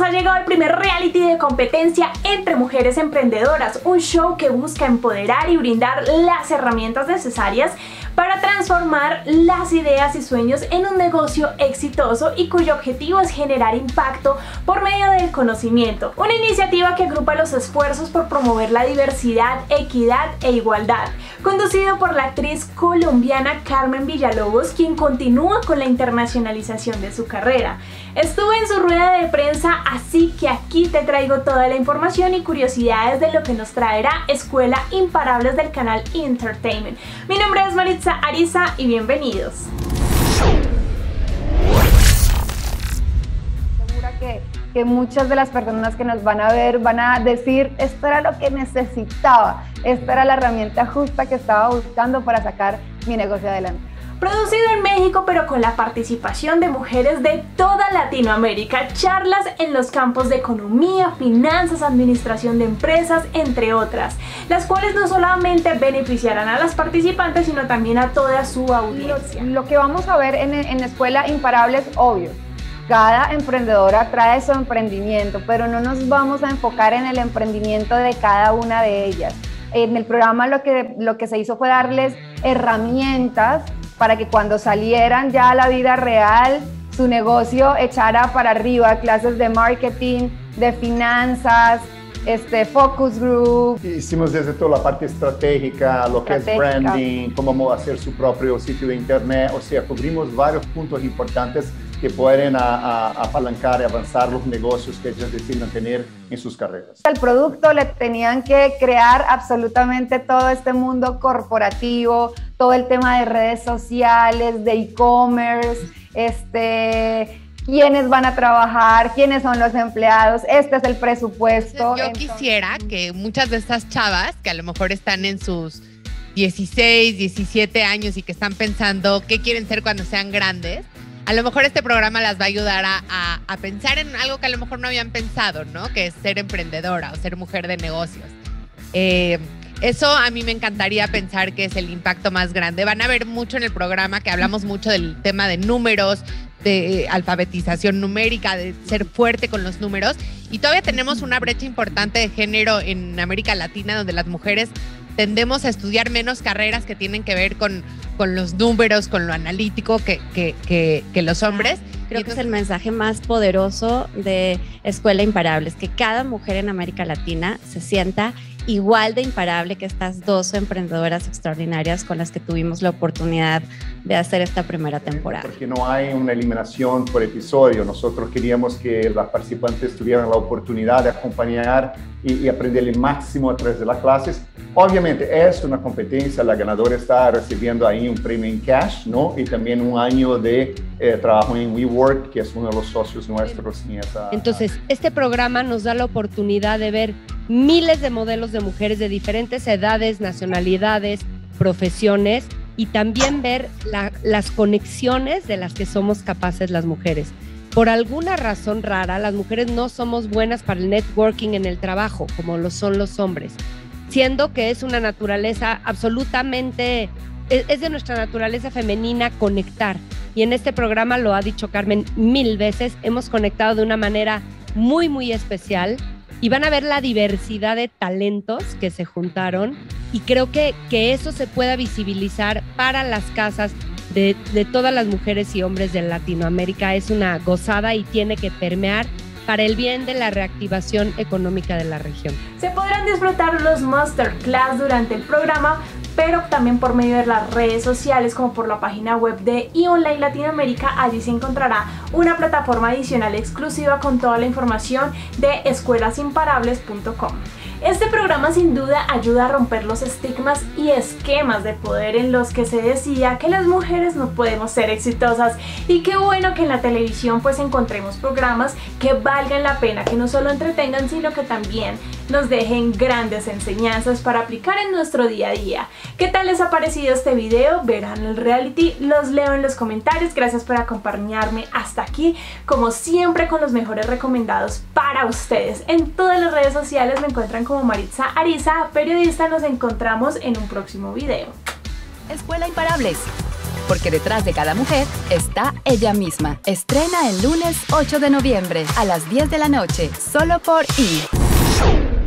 ha llegado el primer reality de competencia entre mujeres emprendedoras, un show que busca empoderar y brindar las herramientas necesarias para transformar las ideas y sueños en un negocio exitoso y cuyo objetivo es generar impacto por medio del conocimiento. Una iniciativa que agrupa los esfuerzos por promover la diversidad, equidad e igualdad, conducido por la actriz colombiana Carmen Villalobos, quien continúa con la internacionalización de su carrera. Estuve en su rueda de prensa, así que aquí te traigo toda la información y curiosidades de lo que nos traerá Escuela Imparables del canal Entertainment. Mi nombre es Maritza Ariza y bienvenidos. Segura que muchas de las personas que nos van a ver van a decir: esto era lo que necesitaba, esta era la herramienta justa que estaba buscando para sacar mi negocio adelante. Producido en México, pero con la participación de mujeres de toda Latinoamérica, charlas en los campos de economía, finanzas, administración de empresas, entre otras, las cuales no solamente beneficiarán a las participantes, sino también a toda su audiencia. Lo que vamos a ver en Escuela Imparables, obvio, cada emprendedora trae su emprendimiento, pero no nos vamos a enfocar en el emprendimiento de cada una de ellas. En el programa lo que se hizo fue darles herramientas para que cuando salieran ya a la vida real, su negocio echara para arriba, clases de marketing, de finanzas, focus group. Hicimos desde toda la parte estratégica, lo que es branding, cómo hacer su propio sitio de internet, o sea, cubrimos varios puntos importantes que pueden apalancar y avanzar los negocios que ellos deciden tener en sus carreras. Al producto le tenían que crear absolutamente todo este mundo corporativo, todo el tema de redes sociales, de e-commerce, quiénes van a trabajar, quiénes son los empleados, este es el presupuesto. Yo quisiera que muchas de estas chavas que a lo mejor están en sus 16, 17 años y que están pensando qué quieren ser cuando sean grandes, a lo mejor este programa las va a ayudar a pensar en algo que a lo mejor no habían pensado, ¿no? Que es ser emprendedora o ser mujer de negocios. Eso a mí me encantaría pensar que es el impacto más grande. Van a ver mucho en el programa que hablamos mucho del tema de números, de alfabetización numérica, de ser fuerte con los números. Y todavía tenemos una brecha importante de género en América Latina, donde las mujeres tendemos a estudiar menos carreras que tienen que ver con los números, con lo analítico que los hombres. Creo que es el mensaje más poderoso de Escuela Imparables, que cada mujer en América Latina se sienta igual de imparable que estas dos emprendedoras extraordinarias con las que tuvimos la oportunidad de hacer esta primera temporada. Porque no hay una eliminación por episodio. Nosotros queríamos que las participantes tuvieran la oportunidad de acompañar y aprender el máximo a través de las clases. Obviamente es una competencia, la ganadora está recibiendo ahí un premio en cash, ¿no? Y también un año de trabajo en WeWork, que es uno de los socios nuestros. Entonces, este programa nos da la oportunidad de ver miles de modelos de mujeres de diferentes edades, nacionalidades, profesiones, y también ver las conexiones de las que somos capaces las mujeres. Por alguna razón rara, las mujeres no somos buenas para el networking en el trabajo, como lo son los hombres, siendo que es una naturaleza absolutamente, es de nuestra naturaleza femenina conectar. Y en este programa, lo ha dicho Carmen 1000 veces, hemos conectado de una manera muy, muy especial. Y van a ver la diversidad de talentos que se juntaron, y creo que eso se pueda visibilizar para las casas de todas las mujeres y hombres de Latinoamérica. Es una gozada y tiene que permear para el bien de la reactivación económica de la región. Se podrán disfrutar los masterclass durante el programa, pero también por medio de las redes sociales, como por la página web de eOnline Latinoamérica. Allí se encontrará una plataforma adicional exclusiva con toda la información de escuelasimparables.com. Este programa sin duda ayuda a romper los estigmas y esquemas de poder en los que se decía que las mujeres no podemos ser exitosas, y qué bueno que en la televisión pues encontremos programas que valgan la pena, que no solo entretengan, sino que también nos dejen grandes enseñanzas para aplicar en nuestro día a día. ¿Qué tal les ha parecido este video? ¿Verán el reality? Los leo en los comentarios. Gracias por acompañarme hasta aquí, como siempre con los mejores recomendados para ustedes. En todas las redes sociales me encuentran como Maritza Ariza, periodista. Nos encontramos en un próximo video. Escuela Imparables. porque detrás de cada mujer está ella misma. Estrena el lunes 8 de noviembre a las 10 de la noche, solo por E!